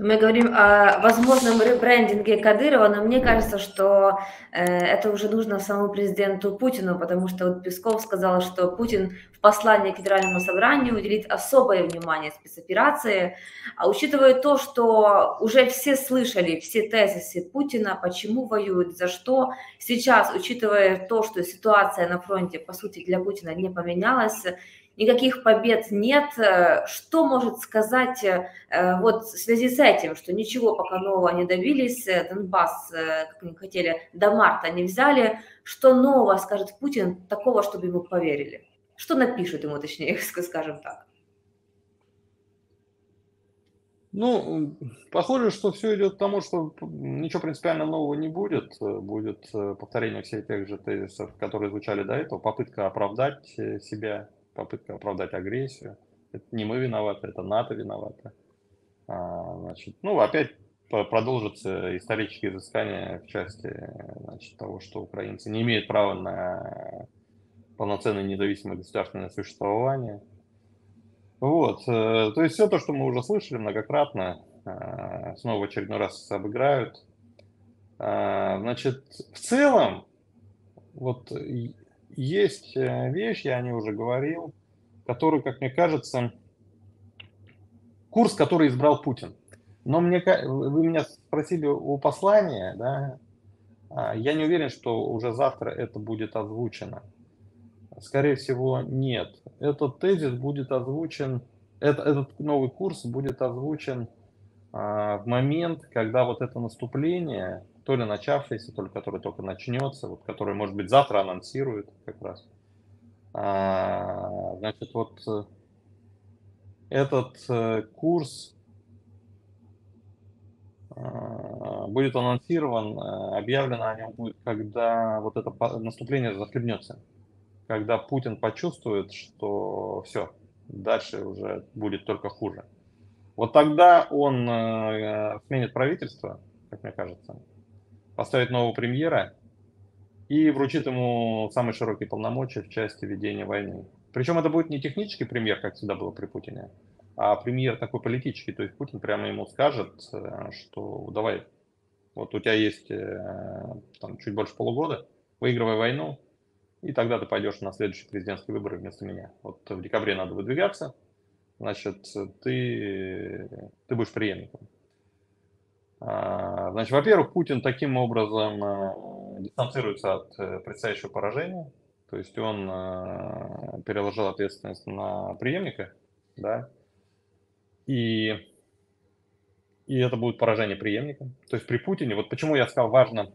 Мы говорим о возможном ребрендинге Кадырова, но мне кажется, что это уже нужно самому президенту Путину, потому что вот Песков сказал, что Путин в послании к Федеральному собранию уделит особое внимание спецоперации, а учитывая то, что уже все слышали все тезисы Путина, почему воюют, за что, сейчас, учитывая то, что ситуация на фронте, по сути, для Путина не поменялась, никаких побед нет. Что может сказать вот в связи с этим, что ничего пока нового не добились, Донбасс, как они хотели, до марта не взяли, что нового скажет Путин такого, чтобы ему поверили? Что напишут ему, точнее, скажем так? Ну, похоже, что все идет к тому, что ничего принципиально нового не будет. Будет повторение всех тех же тезисов, которые звучали до этого, попытка оправдать себя, попытка оправдать агрессию. Это не мы виноваты, это НАТО виновато. Значит, ну, опять продолжатся исторические изыскания в части, значит, того, что украинцы не имеют права на полноценное независимое государственное существование. Вот, то есть все то, что мы уже слышали многократно, снова в очередной раз обыграют. Значит, в целом, вот есть вещь, я о ней уже говорил, который, как мне кажется, курс, который избрал Путин. Но вы меня спросили о послании, да, я не уверен, что уже завтра это будет озвучено. Скорее всего, нет. Этот тезис будет озвучен, этот новый курс будет озвучен в момент, когда вот это наступление, то ли начавшееся, то ли которое только начнется, вот которое, может быть, завтра анонсируют как раз. Значит, вот этот курс будет анонсирован, объявлено о нем будет, когда вот это наступление захлебнется. Когда Путин почувствует, что все, дальше уже будет только хуже. Вот тогда он сменит правительство, как мне кажется, поставит нового премьера и вручит ему самые широкие полномочия в части ведения войны. Причем это будет не технический премьер, как всегда было при Путине, а премьер такой политический. То есть Путин прямо ему скажет, что давай, вот у тебя есть там, чуть больше полугода, выигрывай войну, и тогда ты пойдешь на следующие президентские выборы вместо меня. Вот в декабре надо выдвигаться, значит, ты будешь преемником. Значит, во-первых, Путин таким образом дистанцируется от предстоящего поражения, то есть он переложил ответственность на преемника, да, и, и это будет поражение преемника. То есть при Путине, вот почему я сказал, важно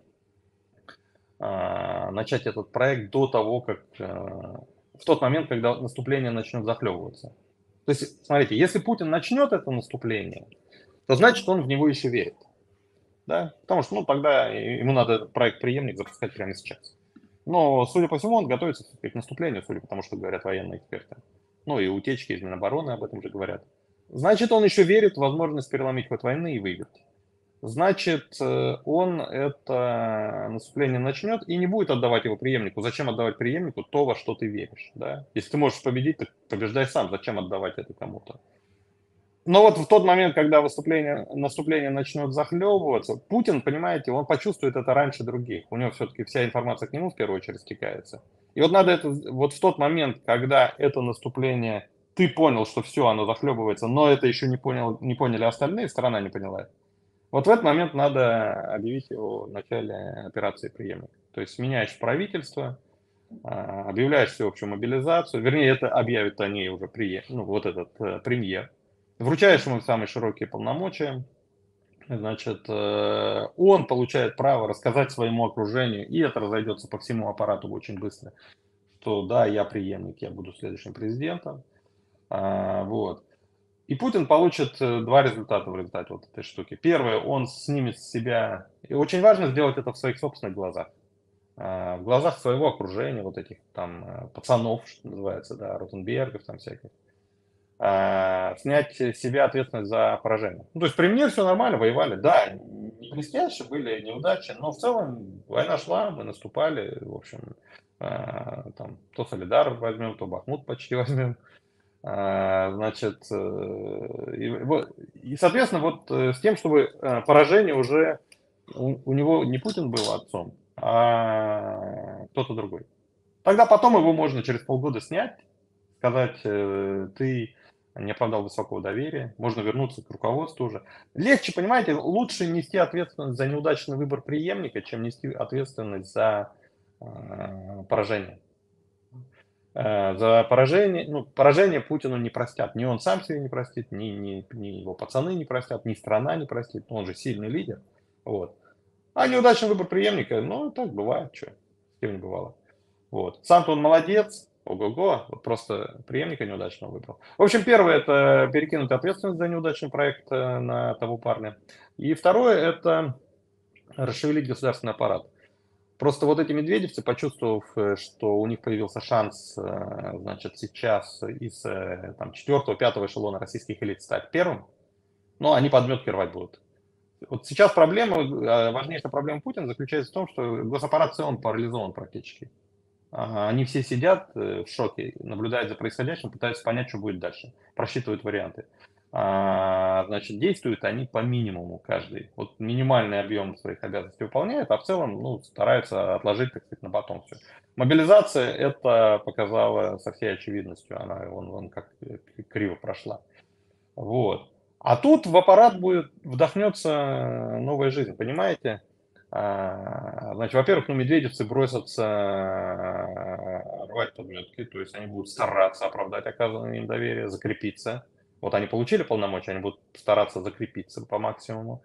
начать этот проект до того, как в тот момент, когда наступление начнет захлебываться. То есть, смотрите, если Путин начнет это наступление, то значит он в него еще верит. Да? Потому что, ну, тогда ему надо этот проект преемник запускать прямо сейчас. Но, судя по всему, он готовится к наступлению, судя по тому, что говорят военные эксперты. Ну и утечки из Минобороны об этом же говорят. Значит, он еще верит в возможность переломить ход войны и выиграть. Значит, он это наступление начнет и не будет отдавать его преемнику. Зачем отдавать преемнику то, во что ты веришь? Да? Если ты можешь победить, так побеждай сам. Зачем отдавать это кому-то? Но вот в тот момент, когда наступление начнет захлебываться, Путин, понимаете, он почувствует это раньше других. У него все-таки вся информация к нему в первую очередь стекается. И вот надо это, вот в тот момент, когда это наступление, ты понял, что все, оно захлебывается, но это еще не поняли остальные, страна не поняла. Вот в этот момент надо объявить о начале операции «Преемник». То есть меняешь правительство, объявляешь всеобщую мобилизацию, вернее, это объявят они уже ну, вот этот премьер, вручаешь ему самые широкие полномочия, значит, он получает право рассказать своему окружению, и это разойдется по всему аппарату очень быстро, что да, я преемник, я буду следующим президентом, вот. И Путин получит два результата в результате вот этой штуки. Первое, он снимет с себя, и очень важно сделать это в своих собственных глазах, в глазах своего окружения, вот этих там пацанов, что называется, да, Ротенбергов там всяких, снять с себя ответственность за поражение. Ну, то есть при мне все нормально, воевали, да, не блестяще, были неудачи, но в целом война шла, мы наступали, в общем, там, то Солидар возьмем, то Бахмут почти возьмем, Значит, и, соответственно, вот с тем, чтобы поражение уже у него не Путин был отцом, а кто-то другой. Тогда потом его можно через полгода снять, сказать, ты не оправдал высокого доверия, можно вернуться к руководству уже. Легче, понимаете, лучше нести ответственность за неудачный выбор преемника, чем нести ответственность за поражение. За поражение, ну, поражение Путину не простят. Ни он сам себе не простит, ни его пацаны не простят, ни страна не простит. Он же сильный лидер. Вот. А неудачный выбор преемника, ну, так бывает, что, с кем не бывало. Вот. Сам-то он молодец, ого-го, вот просто преемника неудачного выбрал. В общем, первое – это перекинуть ответственность за неудачный проект на того парня. И второе – это расшевелить государственный аппарат. Просто вот эти медведевцы, почувствовав, что у них появился шанс, значит, сейчас из там, 4-5 эшелона российских элит стать первым, ну, они подметки рвать будут. Вот сейчас проблема, важнейшая проблема Путина заключается в том, что госаппарат в целом парализован практически. Они все сидят в шоке, наблюдают за происходящим, пытаются понять, что будет дальше, просчитывают варианты. Значит, действуют они по минимуму каждый. Вот минимальный объем своих обязанностей выполняют, а в целом, ну, стараются отложить, так сказать, на потом все. Мобилизация это показала со всей очевидностью, она вон как криво прошла. Вот. А тут в аппарат будет вдохнется новая жизнь, понимаете? Значит, во-первых, ну, медведевцы бросятся рвать подметки, то есть они будут стараться оправдать оказанное им доверие, закрепиться. Вот они получили полномочия, они будут стараться закрепиться по максимуму.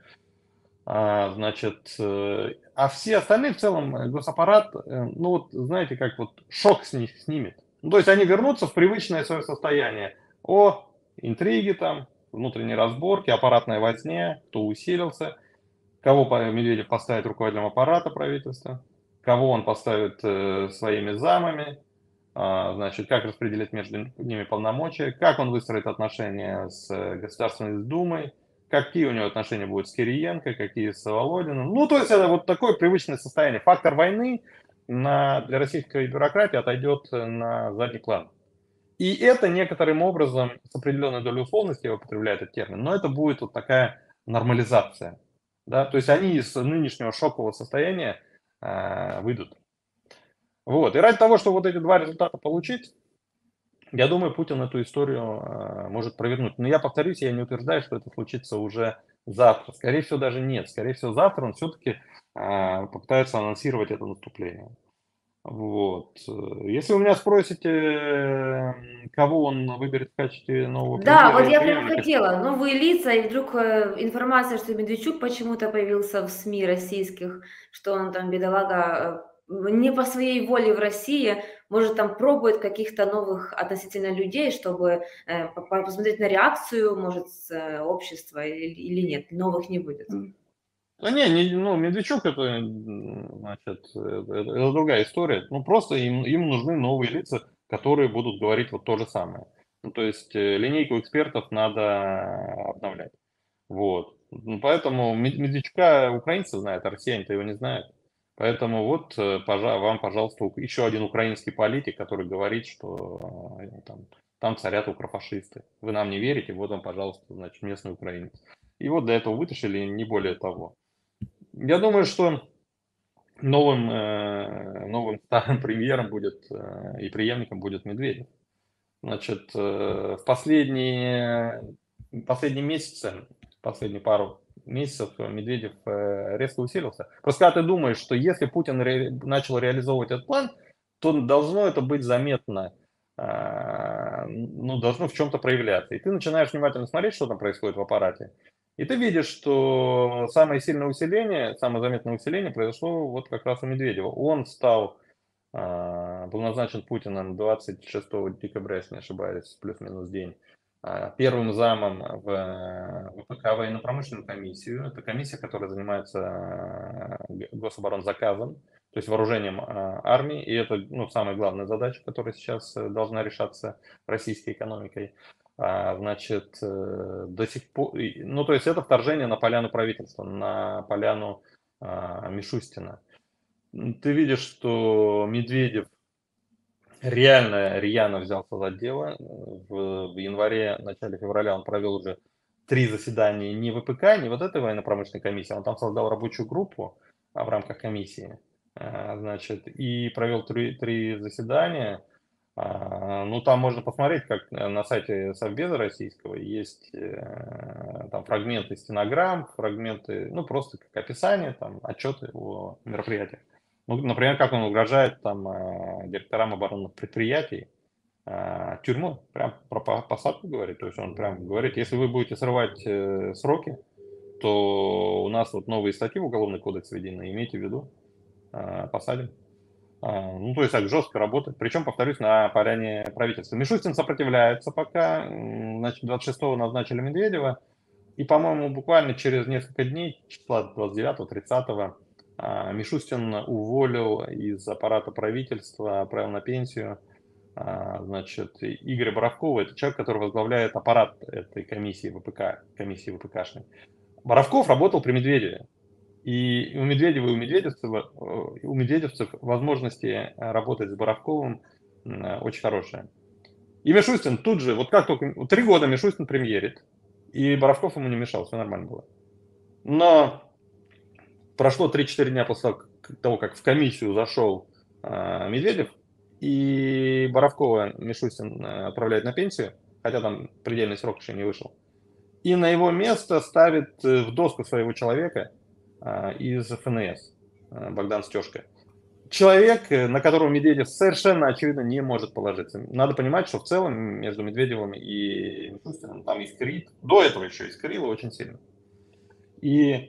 Значит, а все остальные в целом госаппарат, ну вот знаете, как вот шок с них снимет. Ну, то есть они вернутся в привычное свое состояние. О, интриги там, внутренние разборки, аппаратная возня, кто усилился, кого Медведев поставит руководителем аппарата правительства, кого он поставит своими замами, значит, как распределить между ними полномочия, как он выстроит отношения с Государственной Думой, какие у него отношения будут с Кириенко, какие с Володиным. Ну, то есть это вот такое привычное состояние. Фактор войны для российской бюрократии отойдет на задний план. И это некоторым образом, с определенной долей условности, я употребляю этот термин, но это будет вот такая нормализация. Да? То есть они из нынешнего шокового состояния выйдут. Вот. И ради того, чтобы вот эти два результата получить, я думаю, Путин эту историю может провернуть. Но я повторюсь, я не утверждаю, что это случится уже завтра. Скорее всего, даже нет. Скорее всего, завтра он все-таки попытается анонсировать это наступление. Вот. Если вы меня спросите, кого он выберет в качестве нового Да, вот я премьера, прям хотела. Новые лица, и вдруг информация, что Медведчук почему-то появился в СМИ российских, что он там, бедолага, не по своей воле в России, может, там пробует каких-то новых относительно людей, чтобы посмотреть на реакцию, может, общества или нет, новых не будет. да ну, Медведчук это, значит, это другая история. Ну, просто им нужны новые лица, которые будут говорить вот то же самое. Ну, то есть линейку экспертов надо обновлять. Вот. Ну, поэтому Медведчука украинцы знают, а россияне-то его не знают. Поэтому вот вам, пожалуйста, еще один украинский политик, который говорит, что там царят укрофашисты. Вы нам не верите, вот вам, пожалуйста, значит, местный украинец. И вот для этого вытащили, не более того. Я думаю, что новым старым премьером будет и преемником будет Медведев. Значит, в последние месяцы, последние пару месяцев Медведев резко усилился. Просто когда ты думаешь, что если Путин начал реализовывать этот план, то должно это быть заметно, ну, должно в чем-то проявляться. И ты начинаешь внимательно смотреть, что там происходит в аппарате. И ты видишь, что самое сильное усиление, самое заметное усиление произошло вот как раз у Медведева. Он был назначен Путиным 26 декабря, если не ошибаюсь, плюс-минус день, первым замом в ВПК военно-промышленную комиссию. Это комиссия, которая занимается гособоронзаказом, то есть вооружением армии. И это самая главная задача, которая сейчас должна решаться российской экономикой. Значит, до сих пор, ну, то есть это вторжение на поляну правительства, на поляну Мишустина. Ты видишь, что Медведев реально рьяно взялся за дело. В январе, начале февраля он провел уже 3 заседания не ВПК, не вот этой военно-промышленной комиссии, он там создал рабочую группу в рамках комиссии, значит, и провел 3 заседания. Ну, там можно посмотреть, как на сайте Совбеза российского есть там фрагменты стенограмм, фрагменты, ну, просто как описание, там, отчеты о мероприятиях. Ну, например, как он угрожает там директорам оборонных предприятий тюрьмой, прям про посадку говорит. То есть он прям говорит, если вы будете срывать сроки, то у нас вот новые статьи в Уголовный кодекс введены, имейте в виду, посадим. Ну, то есть так жестко работает. Причем, повторюсь, на поляне правительства. Мишустин сопротивляется пока. Значит, 26-го назначили Медведева. И, по-моему, буквально через несколько дней, числа 29-30, Мишустин уволил из аппарата правительства, отправил на пенсию, значит, Игоря Боровкова. Это человек, который возглавляет аппарат этой комиссии ВПК, комиссии ВПКшной. Боровков работал при Медведеве. И у Медведева и у медведевцев возможности работать с Боровковым очень хорошие. И Мишустин тут же, вот как только 3 года Мишустин премьерит, и Боровков ему не мешал, все нормально было. Но прошло 3-4 дня после того, как в комиссию зашел Медведев, и Боровкова Мишустин отправляет на пенсию, хотя там предельный срок еще не вышел. И на его место ставит в доску своего человека из ФНС, Богдан Стешко. Человек, на которого Медведев совершенно очевидно не может положиться. Надо понимать, что в целом между Медведевым и Мишустиным там искрит, до этого еще искрило очень сильно. И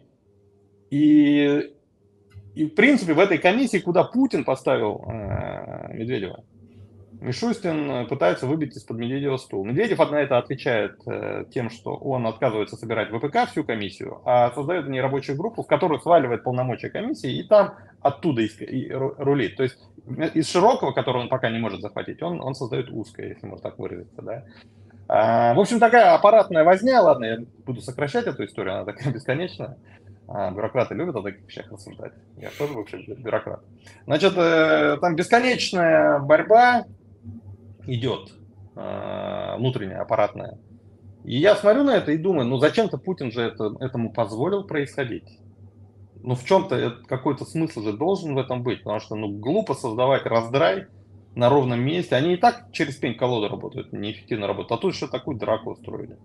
в принципе в этой комиссии, куда Путин поставил Медведева, Мишустин пытается выбить из-под Медведева стул. Медведев на это отвечает тем, что он отказывается собирать ВПК всю комиссию, а создает нерабочую группу, в которую сваливает полномочия комиссии, и там оттуда и рулит. То есть из широкого, которого он пока не может захватить, он создает узкое, если можно так выразиться. Да? В общем, такая аппаратная возня. Ладно, я буду сокращать эту историю, она такая бесконечная. Бюрократы любят о таких вещах рассуждать. Я тоже бывший бюрократ. Значит, там бесконечная борьба идет, внутренняя, аппаратная. И я смотрю на это и думаю, ну зачем-то Путин же этому позволил происходить. Ну в чем-то какой-то смысл же должен в этом быть, потому что ну глупо создавать раздрай на ровном месте. Они и так через пень-колоду работают, неэффективно работают, а тут еще такую драку устроили.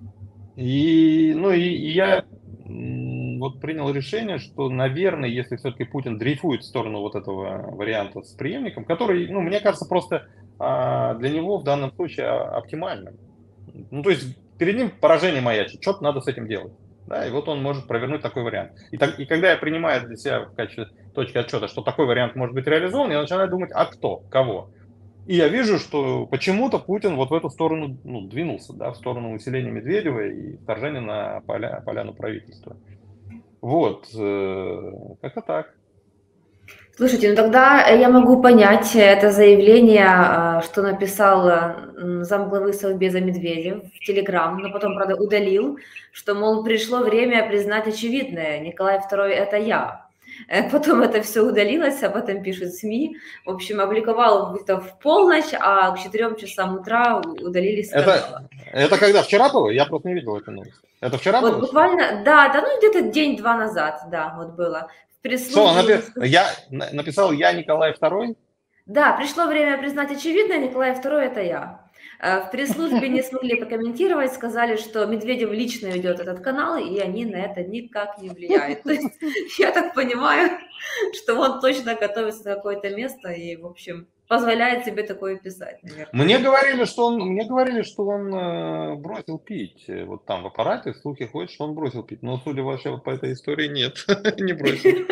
И я вот принял решение, что, наверное, если все-таки Путин дрейфует в сторону вот этого варианта с преемником, который, ну, мне кажется, просто для него в данном случае оптимальным. Ну, то есть перед ним поражение маячит, что-то надо с этим делать. Да, и вот он может провернуть такой вариант. И когда я принимаю для себя в качестве точки отчета, что такой вариант может быть реализован, я начинаю думать, а кто, кого. И я вижу, что почему-то Путин вот в эту сторону двинулся, да, в сторону усиления Медведева и вторжения на поляну правительства. Вот, как-то так. Слушайте, ну тогда я могу понять это заявление, что написал замглавы Совбеза Медведев в Телеграм, но потом, правда, удалил, что, мол, пришло время признать очевидное, Николай II – это я. Потом это все удалилось, об этом пишут СМИ. В общем, опубликовал это в полночь, а к 4 часам утра удалили с канала. Это когда? Вчера было? Я просто не видел эту новость. Это вчера вот было? Буквально, да, ну где-то день-два назад, да, вот было. Что, я написал «Я Николай II»? Да, пришло время признать очевидное, Николай II – это я. В пресс-службе не смогли прокомментировать, сказали, что Медведев лично ведет этот канал, и они на это никак не влияют. То есть я так понимаю, что он точно готовится на какое-то место и, в общем, позволяет себе такое писать, наверное. Мне говорили, что он бросил пить. Вот там в аппарате слухи ходят, что он бросил пить. Но, судя вообще вот по этой истории, нет, не бросил.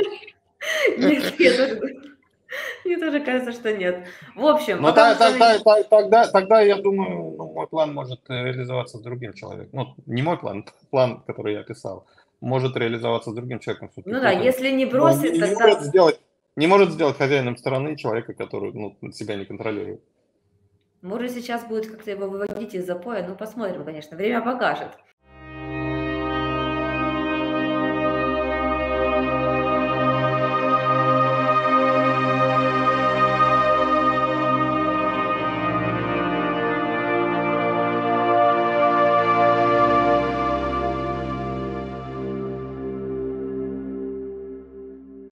Нет, мне тоже кажется, что нет. В общем, тогда я думаю, мой план может реализоваться с другим человеком. Ну, не мой план, план, который я писал, может реализоваться с другим человеком. Ну да, если не бросит, тогда... Не может сделать хозяином страны человека, который себя не контролирует. Может, сейчас будет как-то его выводить из запоя. Ну, посмотрим, конечно, время покажет.